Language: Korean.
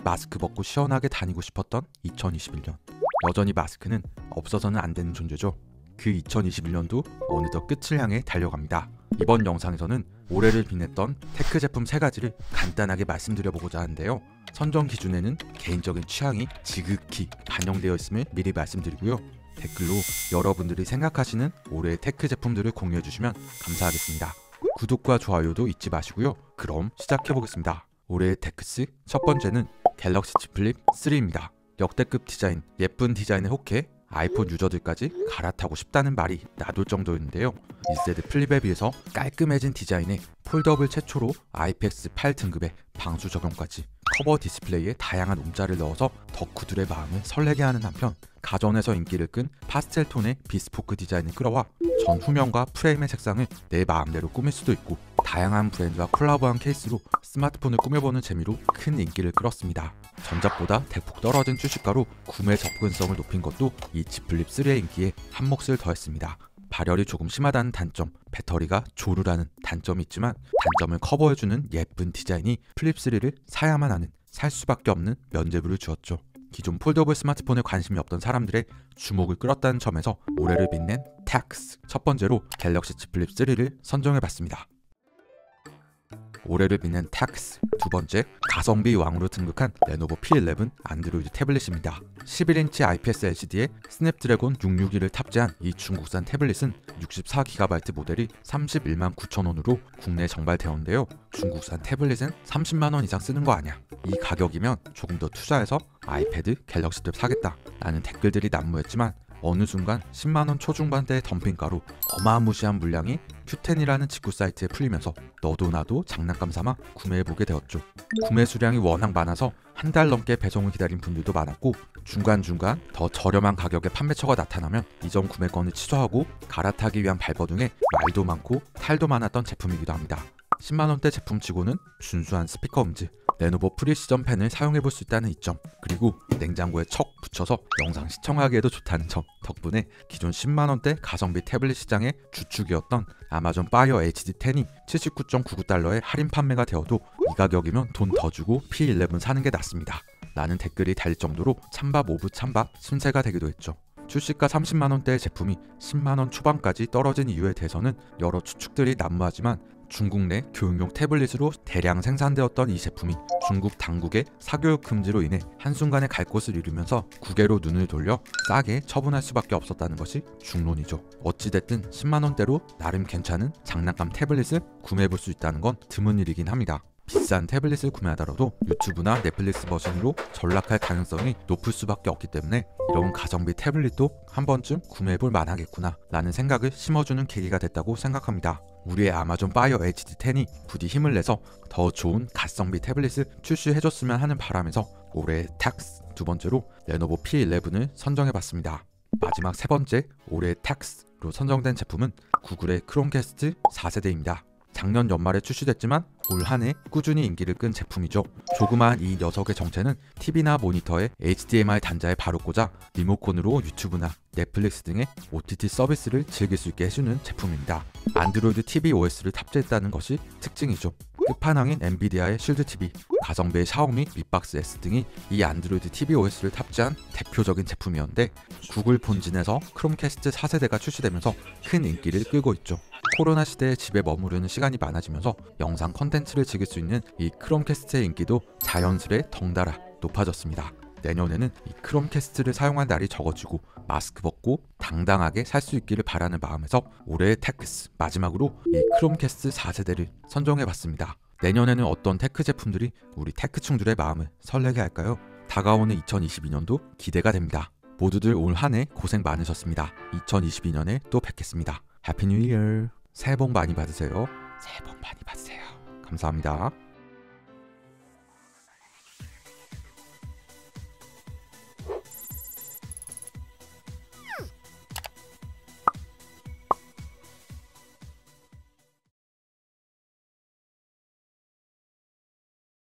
마스크 벗고 시원하게 다니고 싶었던 2021년. 여전히 마스크는 없어서는 안 되는 존재죠. 그 2021년도 어느덧 끝을 향해 달려갑니다. 이번 영상에서는 올해를 빛냈던 테크 제품 3가지를 간단하게 말씀드려보고자 하는데요. 선정 기준에는 개인적인 취향이 지극히 반영되어 있음을 미리 말씀드리고요. 댓글로 여러분들이 생각하시는 올해의 테크 제품들을 공유해주시면 감사하겠습니다. 구독과 좋아요도 잊지 마시고요. 그럼 시작해보겠습니다. 올해의 테크스 첫 번째는 갤럭시 Z 플립 3입니다. 역대급 디자인, 예쁜 디자인에 혹해 아이폰 유저들까지 갈아타고 싶다는 말이 나돌 정도였는데요. 1세대 플립에 비해서 깔끔해진 디자인에 폴더블 최초로 IPX8 등급의 방수 적용까지, 커버 디스플레이에 다양한 움자를 넣어서 덕후들의 마음을 설레게 하는 한편 가전에서 인기를 끈 파스텔 톤의 비스포크 디자인을 끌어와 전 후면과 프레임의 색상을 내 마음대로 꾸밀 수도 있고, 다양한 브랜드와 콜라보한 케이스로 스마트폰을 꾸며보는 재미로 큰 인기를 끌었습니다. 전작보다 대폭 떨어진 출시가로 구매 접근성을 높인 것도 이 Z 플립 3의 인기에 한 몫을 더했습니다. 발열이 조금 심하다는 단점, 배터리가 조르라는 단점이 있지만 단점을 커버해주는 예쁜 디자인이 플립 3를 사야만 하는, 살 수밖에 없는 면죄부를 주었죠. 기존 폴더블 스마트폰에 관심이 없던 사람들의 주목을 끌었다는 점에서 올해를 빛낸 텍스 첫 번째로 갤럭시 Z 플립 3를 선정해봤습니다. 올해를 빛낸 텍스 두 번째, 가성비 왕으로 등극한 레노버 P11 안드로이드 태블릿입니다. 11인치 IPS LCD에 스냅드래곤 661을 탑재한 이 중국산 태블릿은 64GB 모델이 319,000원으로 국내에 정발되었는데요. 중국산 태블릿은 30만원 이상 쓰는 거 아냐, 이 가격이면 조금 더 투자해서 아이패드, 갤럭시 탭 사겠다 라는 댓글들이 난무했지만 어느 순간 10만원 초중반대의 덤핑가로 어마무시한 물량이 Q10이라는 직구 사이트에 풀리면서 너도 나도 장난감 삼아 구매해보게 되었죠. 구매 수량이 워낙 많아서 한 달 넘게 배송을 기다린 분들도 많았고, 중간중간 더 저렴한 가격의 판매처가 나타나면 이전 구매권을 취소하고 갈아타기 위한 발버둥에 말도 많고 탈도 많았던 제품이기도 합니다. 10만원대 제품치고는 준수한 스피커 음질, 레노버 프리시전 펜을 사용해볼 수 있다는 이점, 그리고 냉장고에 척 붙여서 영상 시청하기에도 좋다는 점 덕분에 기존 10만원대 가성비 태블릿 시장의 주축이었던 아마존 파이어 HD10이 79.99달러에 할인 판매가 되어도 이 가격이면 돈 더 주고 P11 사는 게 낫습니다 라는 댓글이 달릴 정도로 찬밥 오브 찬밥 신세가 되기도 했죠. 출시가 30만원대의 제품이 10만원 초반까지 떨어진 이유에 대해서는 여러 추측들이 난무하지만 중국 내 교육용 태블릿으로 대량 생산되었던 이 제품이 중국 당국의 사교육 금지로 인해 한순간에 갈 곳을 잃으면서 국외로 눈을 돌려 싸게 처분할 수밖에 없었다는 것이 중론이죠. 어찌됐든 10만원대로 나름 괜찮은 장난감 태블릿을 구매해볼 수 있다는 건 드문 일이긴 합니다. 비싼 태블릿을 구매하더라도 유튜브나 넷플릭스 버전으로 전락할 가능성이 높을 수밖에 없기 때문에 이런 가성비 태블릿도 한 번쯤 구매해볼 만하겠구나 라는 생각을 심어주는 계기가 됐다고 생각합니다. 우리의 아마존 파이어 HD10이 부디 힘을 내서 더 좋은 가성비 태블릿을 출시해줬으면 하는 바람에서 올해의 텍스 두 번째로 레노버 P11을 선정해봤습니다. 마지막 세 번째, 올해의 텍스로 선정된 제품은 구글의 크롬캐스트 4세대입니다. 작년 연말에 출시됐지만 올 한 해 꾸준히 인기를 끈 제품이죠. 조그마한 이 녀석의 정체는 TV나 모니터에 HDMI 단자에 바로 꽂아 리모컨으로 유튜브나 넷플릭스 등의 OTT 서비스를 즐길 수 있게 해주는 제품입니다. 안드로이드 TV OS를 탑재했다는 것이 특징이죠. 끝판왕인 엔비디아의 쉴드 TV, 가성비의 샤오미 믹박스 S 등이 이 안드로이드 TV OS를 탑재한 대표적인 제품이었는데, 구글 본진에서 크롬캐스트 4세대가 출시되면서 큰 인기를 끌고 있죠. 코로나 시대에 집에 머무르는 시간이 많아지면서 영상 콘텐츠를 즐길 수 있는 이 크롬캐스트의 인기도 자연스레 덩달아 높아졌습니다. 내년에는 이 크롬캐스트를 사용할 날이 적어지고 마스크 벗고 당당하게 살 수 있기를 바라는 마음에서 올해의 테크스 마지막으로 이 크롬캐스트 4세대를 선정해봤습니다. 내년에는 어떤 테크 제품들이 우리 테크충들의 마음을 설레게 할까요? 다가오는 2022년도 기대가 됩니다. 모두들 올 한 해 고생 많으셨습니다. 2022년에 또 뵙겠습니다. 해피 뉴 이어. 새해 복 많이 받으세요. 새해 복 많이 받으세요. 감사합니다.